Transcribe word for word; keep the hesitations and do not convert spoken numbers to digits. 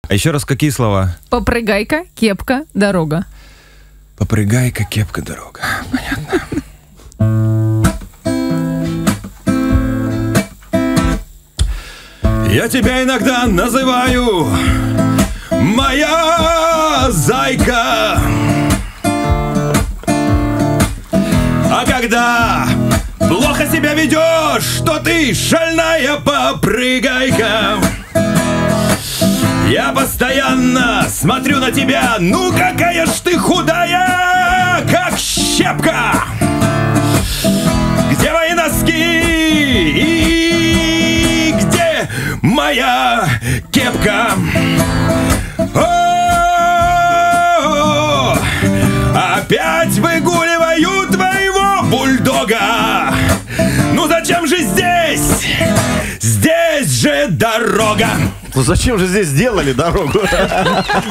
А еще раз какие слова? Попрыгайка, кепка, дорога. Попрыгайка, кепка, дорога. Понятно. Я тебя иногда называю моя зайка. А когда плохо себя ведешь, то ты шальная попрыгайка. Я постоянно смотрю на тебя, ну какая ж ты худая, как щепка. Где мои носки и где моя кепка? О-о-о! Опять выгуливаю твоего бульдога. Ну зачем же здесь? Здесь же дорога. Ну зачем же здесь сделали дорогу?